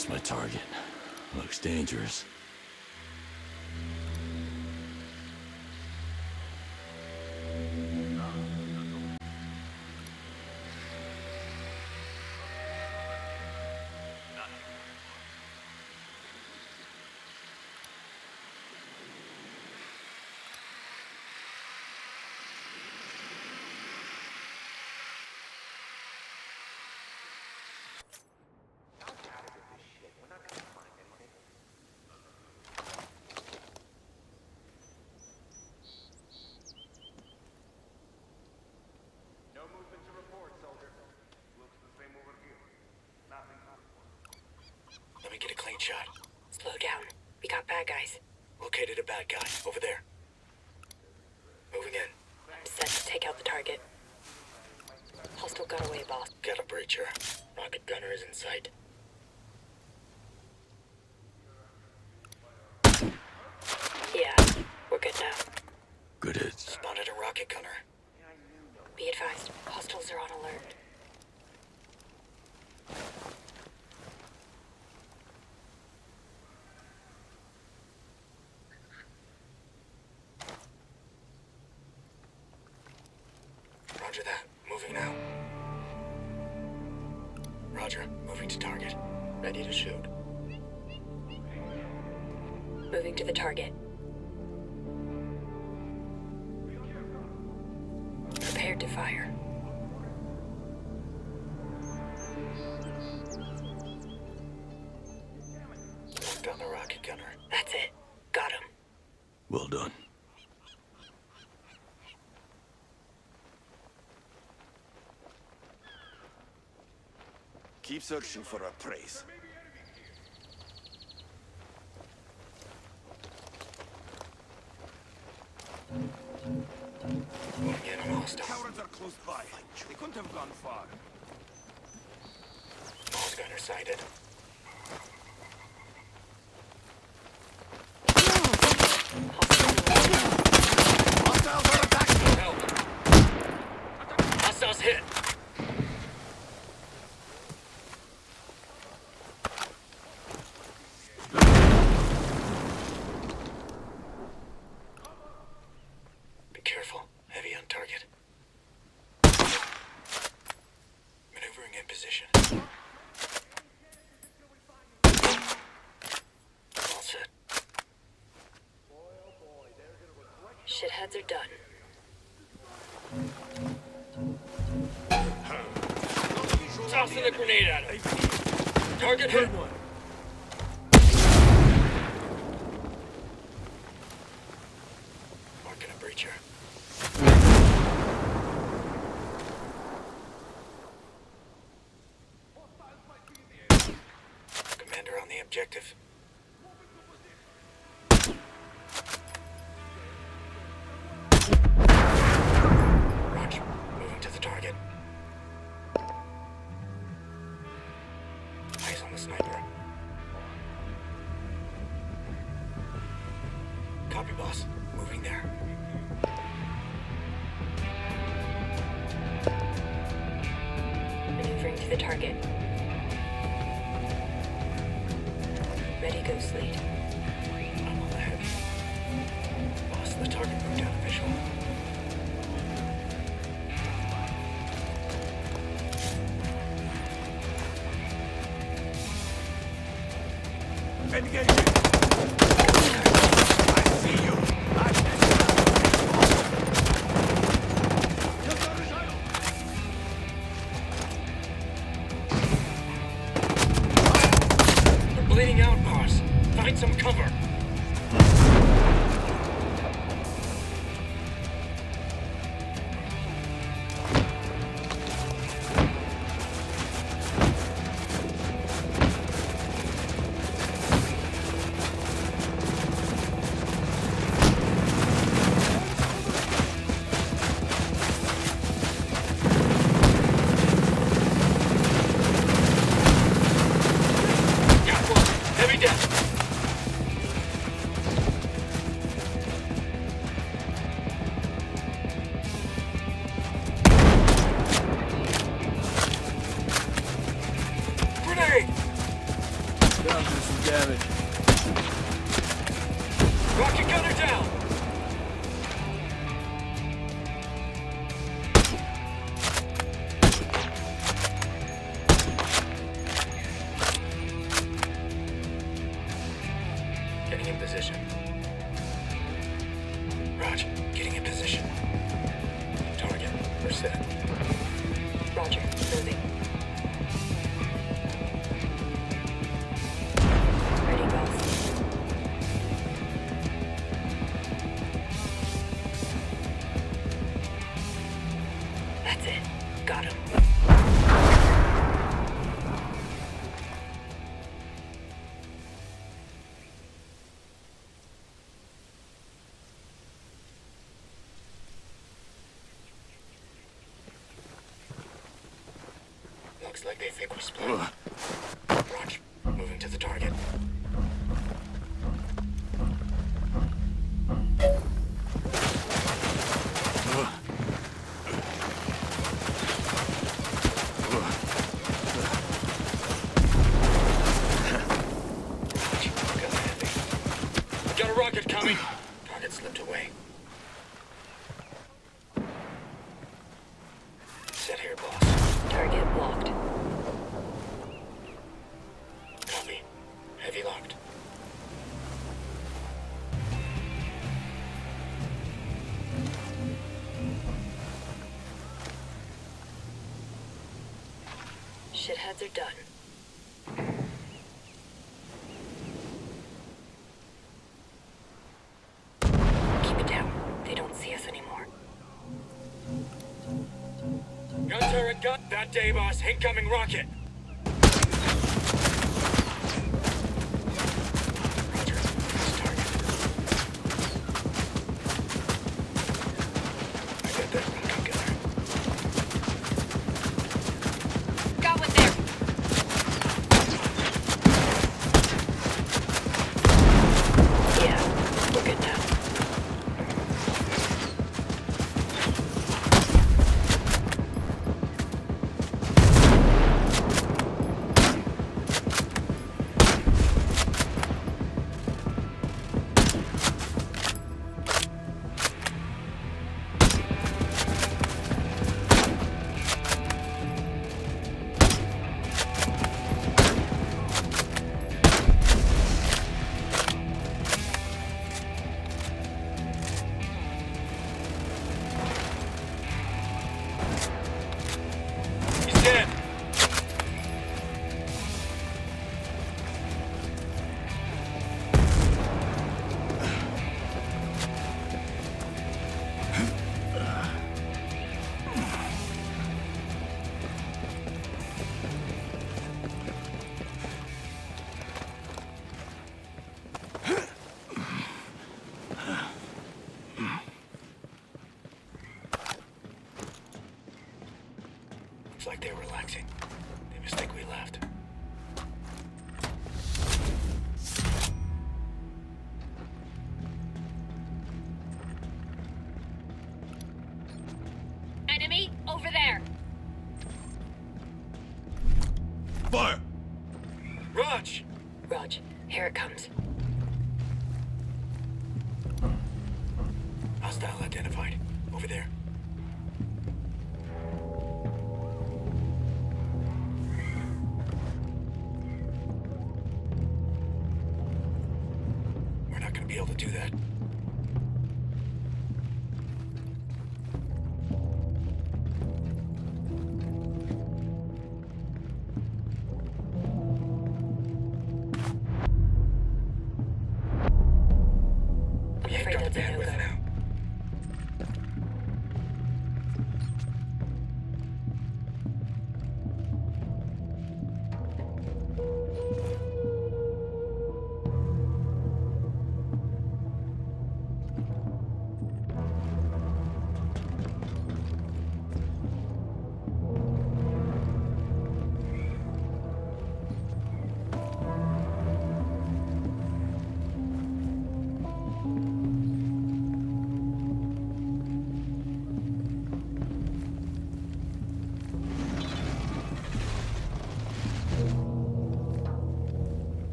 That's my target. Looks dangerous. Let me get a clean shot. Slow down. We got bad guys. Located a bad guy. Over there. Moving in. I'm set to take out the target. Hostile got away, boss. Got a breacher. Rocket gunner is in sight. Yeah, we're good now. Good hits. Spotted a rocket gunner. Be advised, hostiles are on alert. Roger that. Moving now. Roger. Moving to target. Ready to shoot. Moving to the target. Prepared to fire. Locked on the rocket gunner. That's it. Got him. Well done. Keep searching for our praise. Moving in on hostile. Cowards are close by. They couldn't have gone far. Boss gunner sighted. Hostiles are attacking! Help! Hostiles hit! Be careful. Heavy on target. Maneuvering in position. All set. Shitheads are done. Tossing the grenade at him. Target hit. Marking a breacher. Commander on the objective. Roger. Moving to the target. Eyes on the sniper. Copy, boss. Moving there. Maneuvering to the target. Ready, Ghost Lead. I'm on the heavy. Boss, the target moved out of visual. Engage! I see you! They're bleeding out, boss. Find some cover. Got one. Heavy death. Rocket gunner down! Getting in position. Roger, getting in position. Target, we're set. Roger, moving. Ready, boss. That's it. Got him. Looks like they think we're split. Roger, moving to the target. Got a rocket coming. Target slipped away. Set here, boss. Target locked. Copy. Heavy locked. Shitheads are done. Keep it down. They don't see us anymore. Gun turret gun. That day, boss. Incoming rocket. Roger. Next target. I got that rocket gunner. Got one there. Yeah, we're good now. He's dead. Looks like they were relaxing. They must think we left. Enemy over there. Fire! Raj! Rog, here it comes. Hostile identified. Over there. We're not gonna be able to do that. I'm We ain't afraid got the that's a bandwidth no-go. now.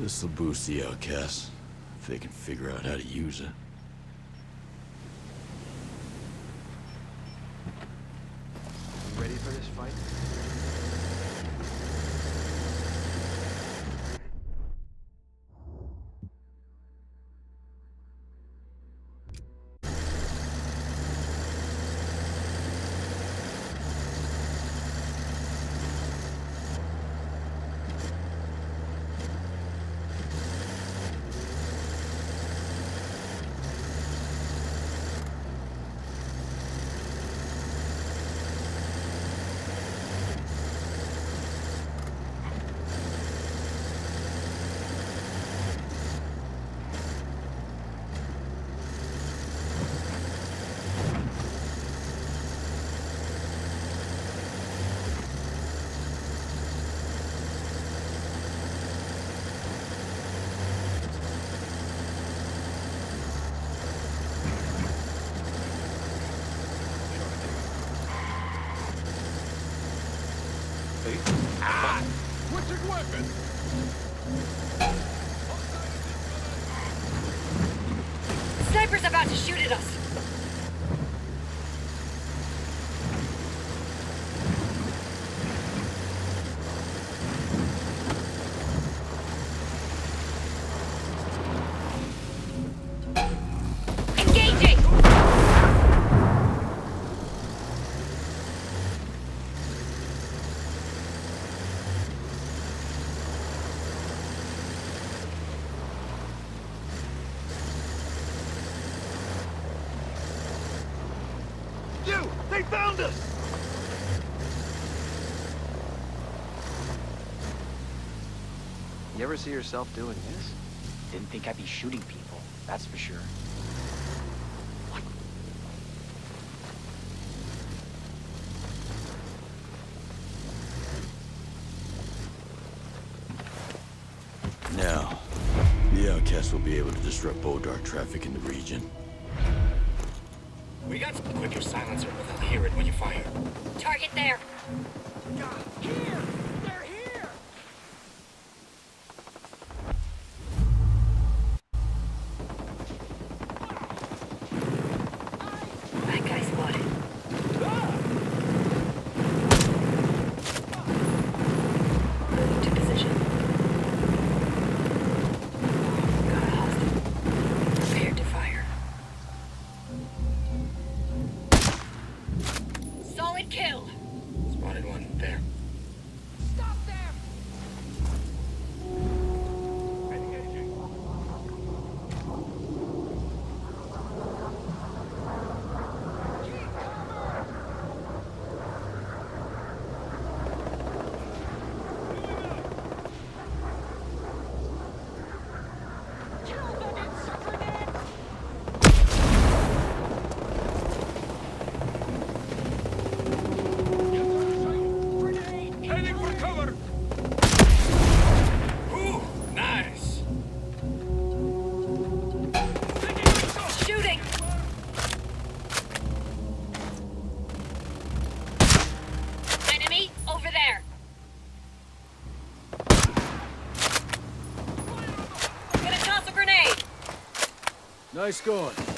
This'll boost the outcasts, if they can figure out how to use it. You ready for this fight? Switching weapon! Sniper's about to shoot at us. Engaging! You! They found us! You ever see yourself doing this? Didn't think I'd be shooting people, that's for sure. Now, the outcasts will be able to disrupt Bodar traffic in the region. We got to equip your silencer, but they'll hear it when you fire. Target there. Here! They're here! That guy spotted. Moving to position. Got a hostile. Prepared to fire. Solid kill. Spotted one. There. Stop them! Engaging. Heading for cover! Ooh, nice. Shooting. Enemy over there. Gonna toss a grenade. Nice going.